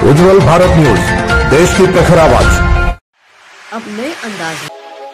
उज्ज्वल Bharat news, देश की प्रखर आवाज। अब नए अंदाज में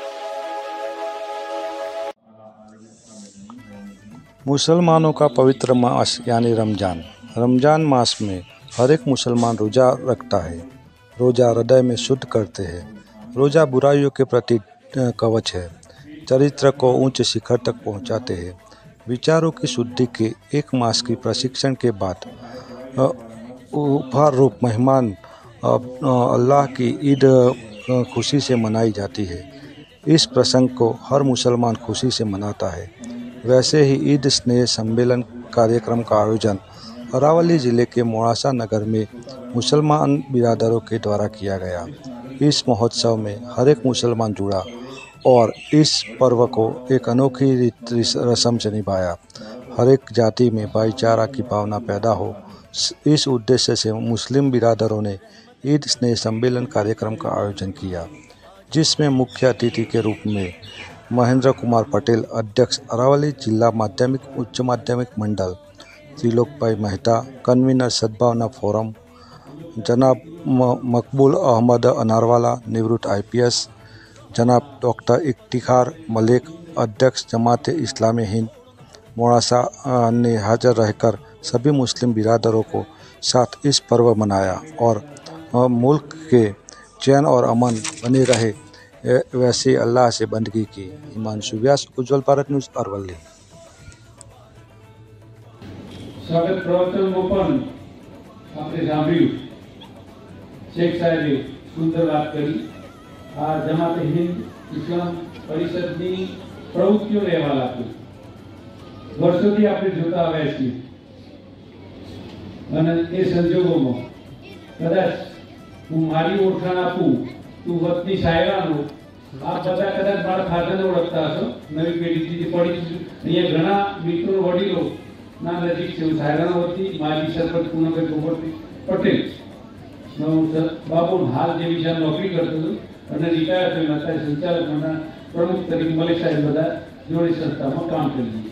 मुसलमानों का पवित्र मास यानी रमजान मास में हर एक मुसलमान रोज़ा रखता है। रोज़ा हृदय में शुद्ध करते हैं। रोज़ा बुराइयों के प्रति कवच है, चरित्र को ऊंचे शिखर तक पहुंचाते हैं। विचारों की शुद्धि के एक मास की प्रशिक्षण के बाद उपहार रूप मेहमान अल्लाह की ईद खुशी से मनाई जाती है। इस प्रसंग को हर मुसलमान खुशी से मनाता है। वैसे ही ईद स्नेह सम्मेलन कार्यक्रम का आयोजन अरावली ज़िले के मोड़ासा नगर में मुसलमान बिरादरों के द्वारा किया गया। इस महोत्सव में हर एक मुसलमान जुड़ा और इस पर्व को एक अनोखी रस्म से निभाया। हर एक जाति में भाईचारा की भावना पैदा हो, इस उद्देश्य से मुस्लिम बिरादरों ने ईद स्नेह सम्मेलन कार्यक्रम का आयोजन किया, जिसमें मुख्य अतिथि के रूप में महेंद्र कुमार पटेल, अध्यक्ष अरावली जिला माध्यमिक उच्च माध्यमिक मंडल, त्रिलोक भाई मेहता, कन्वीनर सद्भावना फोरम, जनाब मकबूल अहमद अनारवाला, निवृत्त IPS, जनाब डॉक्टर इफ्तिखार मलिक, अध्यक्ष जमात इस्लामी हिंद मोड़ासा ने हाजिर रहकर सभी मुस्लिम बिरादरों को साथ इस पर्व मनाया और मुल्क के चैन और अमन बने रहे वैसे अल्लाह से बंदगी की। हिमांशु व्यास, उज्ज्वल भारत न्यूज, अरवली। સ્વાગત પ્રવચન પણ આપણે સાંભળ્યું। શેખ સાહેબે સુંદર વાત કરી। આ જમાતે હિન્દ ઇસ્લામ પરિષદની પ્રવૃત્તિઓ રહેવા લાગી। વર્ષોથી આપણે જોતા આવ્યા છીએ અને એ સંજોગોમાં કદાચ હું મારી ઓળખાણ આપું, તું વતની સાયરાનો આપ બધા કદાચ મારા ફાધરને ઓળખતા હશો। નવી પેઢીથી પડી અહીંયા ઘણા મિત્રો વડીલો ના નજીક છે। હું સાયરાનો વતી માજી સરપંચ પૂનમભાઈ ગોબરભાઈ પટેલ બાબુ હાલ જે વિચાર નોકરી કરતો હતો અને રિટાયર થઈને અત્યારે સંચાલક મંડળના પ્રમુખ તરીકે મલિક સાહેબ બધા જોડે સંસ્થામાં કામ કરી દીધું।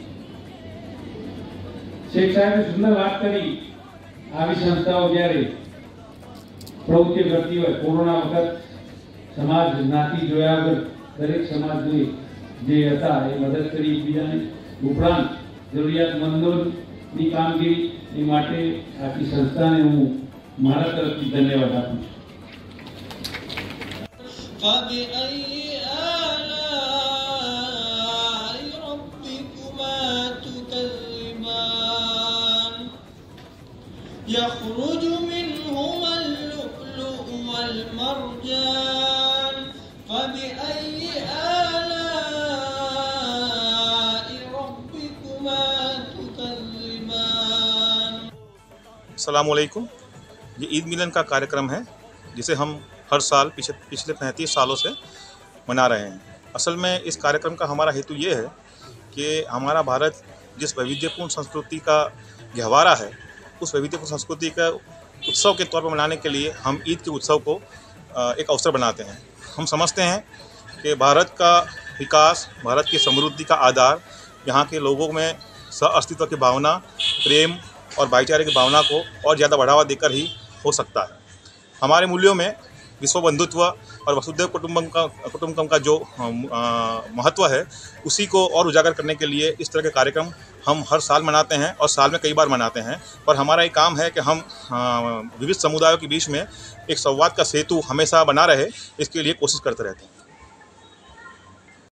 શેખ સાહેબે સુંદર વાત કરી। આવી સંસ્થાઓ જ્યારે પ્રવૃત્તિ કરતી હોય, કોરોના વખત સમાજ જ્ઞાતિ જોયા વગર દરેક સમાજને જે હતા એ મદદ કરી એકબીજાને, ઉપરાંત જરૂરિયાતમંદોની કામગીરી એ માટે આખી સંસ્થાને હું મારા તરફથી ધન્યવાદ આપું છું। يخرج منهما اللؤلؤ والمرجان فبأي آلاء ربكما تكذبان। अस्सलाम वालेकुम। ये ईद मिलन का कार्यक्रम है जिसे हम हर साल पिछले 35 सालों से मना रहे हैं। असल में इस कार्यक्रम का हमारा हेतु ये है कि हमारा भारत जिस वैविध्यपूर्ण संस्कृति का गहवारा है, उस वैविध्यपूर्ण संस्कृति का उत्सव के तौर पर मनाने के लिए हम ईद के उत्सव को एक अवसर बनाते हैं। हम समझते हैं कि भारत का विकास, भारत की समृद्धि का आधार यहाँ के लोगों में सह-अस्तित्व की भावना, प्रेम और भाईचारे की भावना को और ज़्यादा बढ़ावा देकर ही हो सकता है। हमारे मूल्यों में विश्व बंधुत्व और वसुधैव कुटुंबकम का जो महत्व है, उसी को और उजागर करने के लिए इस तरह के कार्यक्रम हम हर साल मनाते हैं और साल में कई बार मनाते हैं। पर हमारा ये काम है कि हम विविध समुदायों के बीच में एक संवाद का सेतु हमेशा बना रहे, इसके लिए कोशिश करते रहते हैं।